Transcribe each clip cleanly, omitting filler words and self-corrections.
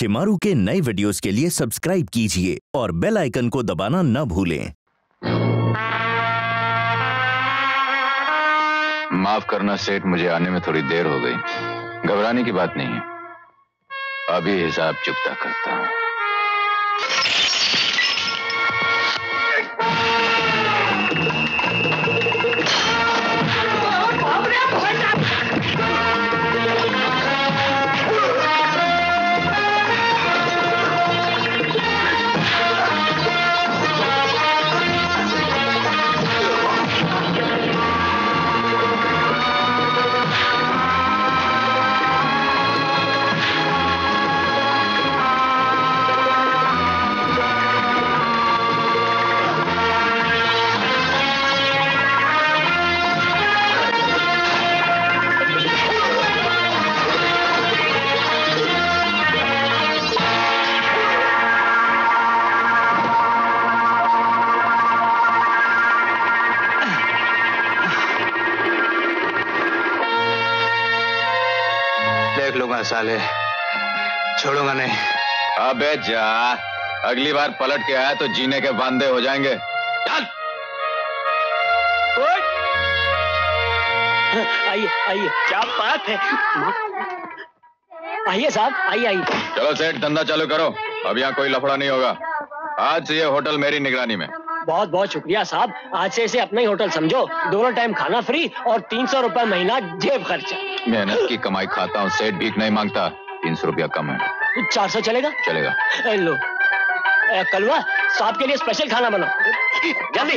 शिमारू के नए वीडियोस के लिए सब्सक्राइब कीजिए और बेल आइकन को दबाना न भूलें। माफ करना सेठ, मुझे आने में थोड़ी देर हो गई। घबराने की बात नहीं है, अभी हिसाब चुकता करता हूं। देख लूंगा साले, छोड़ूंगा नहीं। अबे जा, अगली बार पलट के आया तो जीने के वांदे हो जाएंगे। चल। आइए आइए, क्या बात है। आइए साहब, आइए आइए। चलो सेठ, धंधा चालू करो, अब यहाँ कोई लफड़ा नहीं होगा। आज से ये होटल मेरी निगरानी में। बहुत बहुत शुक्रिया साहब, आज से इसे अपना ही होटल समझो। दोनों टाइम खाना फ्री और 300 रुपए महीना जेब खर्चा। मेहनत की कमाई खाता हूँ सेठ, भीख नहीं मांगता। 300 रुपया कम है। 400 चलेगा? चलेगा। लो कलवा, साहब के लिए स्पेशल खाना बनाओ जल्दी।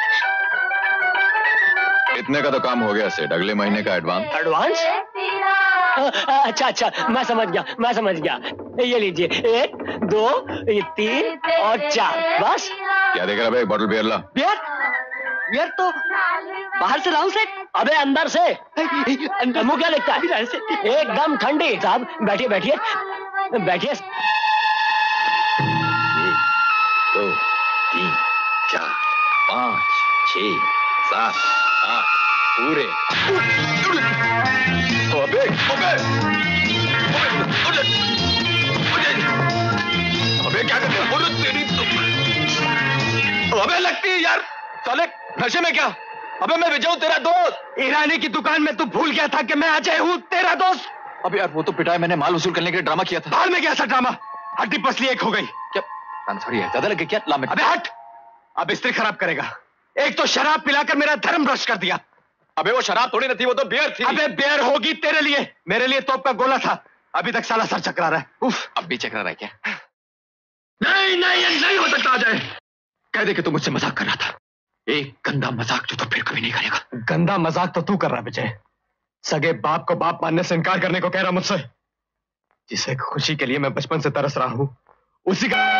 इतने का तो काम हो गया सेठ, अगले महीने का एडवांस। एडवांस? अच्छा अच्छा, मैं समझ गया। ये लीजिए, 1 2 3 और 4, बस। क्या देख रहा भाई, एक बोतल बियर ला। बियर तो बाहर से लाऊं सेठ? अबे अंदर से। मुंह क्या लिखता है? एकदम ठंडी। साहब बैठिए बैठिए बैठिए। 1 2 3 4 5 6 7 8 पूरे। अबे क्या करते हो? तेरी अबे लगती है यार, साले नशे में क्या? अबे मैं विजय हूँ, तेरा दोस्त। ईरानी की दुकान में तू भूल गया था कि मैं अजय हूँ, तेरा दोस्त। अबे यार, वो तो पिटाई, मैंने माल वसूल करने के लिए ड्रामा किया था। बाहर में क्या सा ड्रामा? हड्डी पसली एक हो गई क्या? सॉरी है, ज्यादा लगे क्या? अबे हट, अब स्त्री खराब करेगा। एक तो शराब पिलाकर मेरा धर्म भ्रष्ट कर दिया। अबे वो शराब थोड़ी न थी, वो तो बियर थी। अबे बियर होगी तेरे लिए, मेरे लिए तोप का गोला था। अभी तक साला सर चकरा रहा है। उफ, अब भी चकरा रहा है क्या? नहीं हो सकता अजय। कह दे कि तू मुझसे मजाक कर रहा था। एक गंदा मजाक जो तो फिर कभी नहीं करेगा। गंदा मजाक तो तू कर रहा विजय। सगे बाप को बाप मानने से इनकार करने को कह रहा मुझसे। जिसे खुशी के लिए मैं बचपन से तरस रहा हूं, उसी का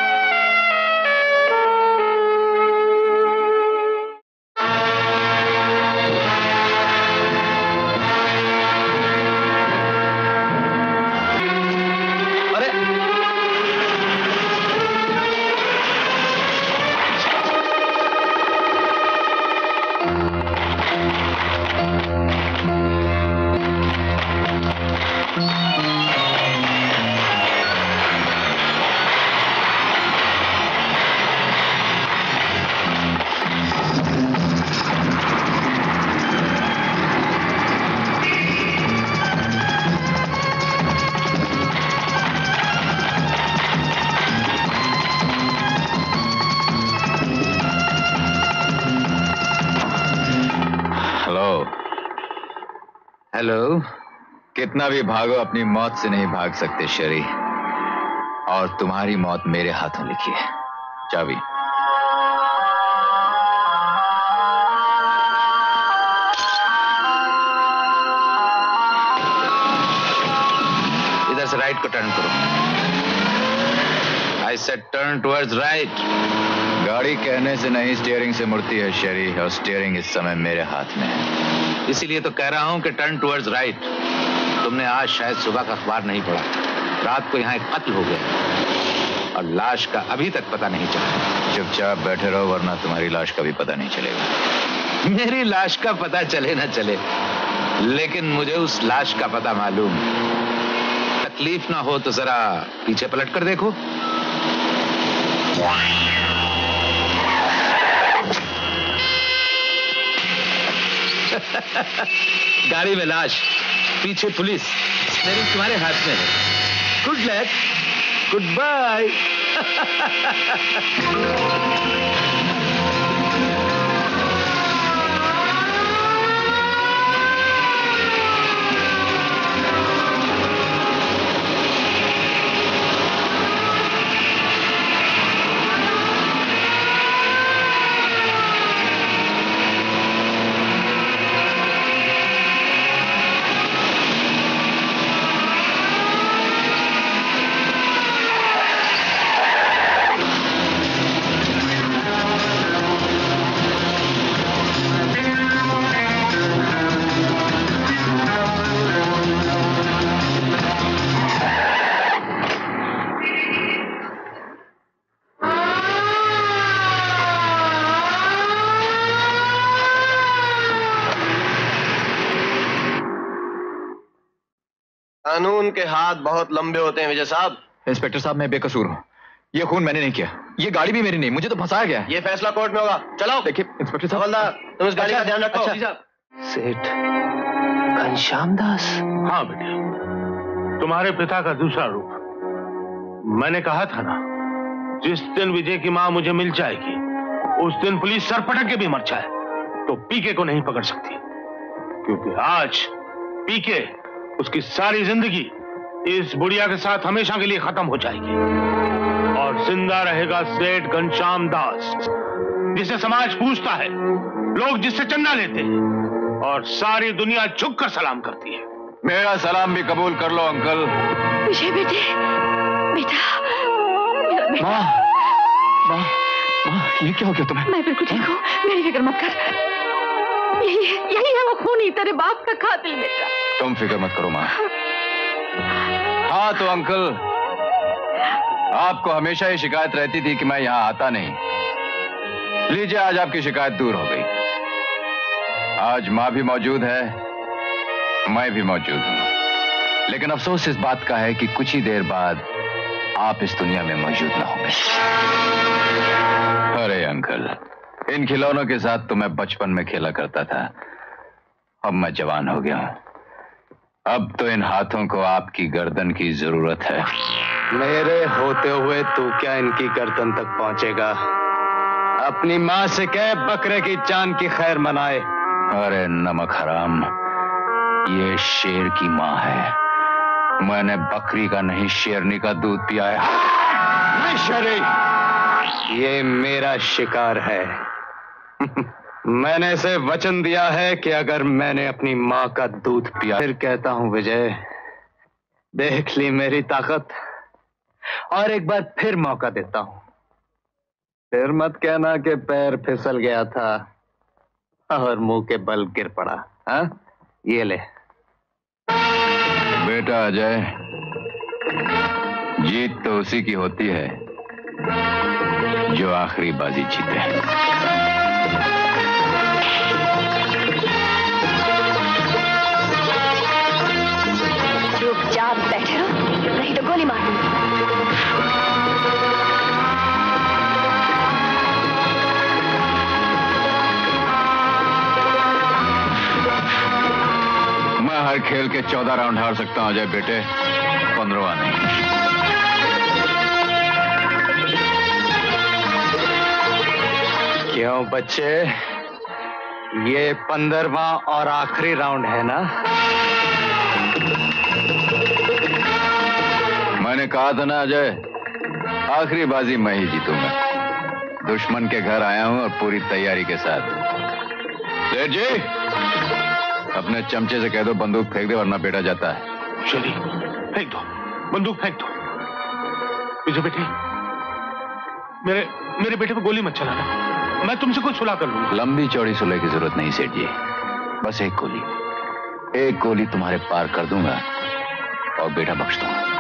हेलो। कितना भी भागो, अपनी मौत से नहीं भाग सकते शरी, और तुम्हारी मौत मेरे हाथों लिखी है। चाबी। इधर से राइट को टर्न करो। I said turn towards right. गाड़ी कहने से नहीं, स्टीयरिंग से मुड़ती है शरी, और स्टीयरिंग इस समय मेरे हाथ में है। इसीलिए तो कह रहा हूं कि टर्न टुवर्ड्स राइट। तुमने आज शायद सुबह का अखबार नहीं पढ़ा। रात को यहाँ एक कत्ल हो गया और लाश का अभी तक पता नहीं चला। चुपचाप बैठे रहो, वरना तुम्हारी लाश का भी पता नहीं चलेगा। मेरी लाश का पता चले ना चले, लेकिन मुझे उस लाश का पता मालूम। तकलीफ ना हो तो जरा पीछे पलट कर देखो। गाड़ी में लाश, पीछे पुलिस, स्टीयरिंग तुम्हारे हाथ में है। Good luck, goodbye. कानून के हाथ बहुत लंबे होते हैं विजय साहब। इंस्पेक्टर साहब, मैं बेकसूर हूँ। ये खून मैंने नहीं किया, ये गाड़ी भी मेरी नहीं, मुझे तो फंसाया गया। ये फैसला कोर्ट में होगा। चलो। देखिए इंस्पेक्टर साहब, हवलदार तुम इस गाड़ी का ध्यान रखो। सेठ घनश्याम दास। हाँ बेटे, तुम्हारे पिता का दूसरा रूप। मैंने कहा था ना, जिस दिन विजय की मां मुझे मिल जाएगी उस दिन पुलिस सर पटक के भी मर जाए तो पीके को नहीं पकड़ सकती, क्योंकि आज पीके उसकी सारी जिंदगी इस बुढ़िया के साथ हमेशा के लिए खत्म हो जाएगी और जिंदा रहेगा सेठ घनश्याम दास, जिसे समाज पूछता है, लोग जिससे चंदा लेते हैं और सारी दुनिया झुककर सलाम करती है। मेरा सलाम भी कबूल कर लो अंकल। विजय बेटे, बेटा, माँ, माँ, माँ, ये क्या हो गया तुम्हें? मैं बिल्कुल ठीक हूँ, मेरी फिक्र मत कर। यही है वो खूनी तेरे बाप का कातिल बेटा। तुम फिक्र मत करो माँ। हाँ तो अंकल, आपको हमेशा ही शिकायत रहती थी कि मैं यहाँ आता नहीं। लीजिए, आज आपकी शिकायत दूर हो गई। आज माँ भी मौजूद है, मैं भी मौजूद हूँ, लेकिन अफसोस इस बात का है कि कुछ ही देर बाद आप इस दुनिया में मौजूद ना होंगे। अरे अंकल, इन खिलौनों के साथ तो मैं बचपन में खेला करता था। अब मैं जवान हो गया हूँ। अब तो इन हाथों को आपकी गर्दन की जरूरत है। मेरे होते हुए तू क्या इनकी गर्दन तक पहुंचेगा? अपनी माँ से कह बकरे की चांद की खैर मनाए। अरे नमक हराम, ये शेर की माँ है। मैंने बकरी का नहीं, शेरनी का दूध पिया है। नहीं शरीफ, ये मेरा शिकार है। मैंने इसे वचन दिया है कि अगर मैंने अपनी माँ का दूध पिया, फिर कहता हूं विजय, देख ली मेरी ताकत, और एक बार फिर मौका देता हूं। फिर मत कहना कि पैर फिसल गया था और मुंह के बल गिर पड़ा। हाँ, ये ले। बेटा अजय, जीत तो उसी की होती है जो आखिरी बाजी जीते। चुपचाप बैठे रहो, नहीं तो गोली मार दूंगी। मैं हर खेल के 14 राउंड हार सकता हूं अजय बेटे, 15वां नहीं। क्यों बच्चे, ये 15वां और आखिरी राउंड है ना? मैंने कहा था ना अजय, आखिरी बाजी मैं ही जीतूंगा। दुश्मन के घर आया हूं और पूरी तैयारी के साथ। सेठ जी, अपने चमचे से कह दो बंदूक फेंक दे वरना बेटा जाता है। शरीफ, फेंक दो बंदूक, फेंक दो। विजय बेटे, मेरे बेटे को गोली मत चलाना, मैं तुमसे कुछ सुलह कर लूंगा। लंबी चौड़ी सुलह की जरूरत नहीं सेठ जी, बस एक गोली तुम्हारे पार कर दूंगा और बेटा बख्श दूंगा।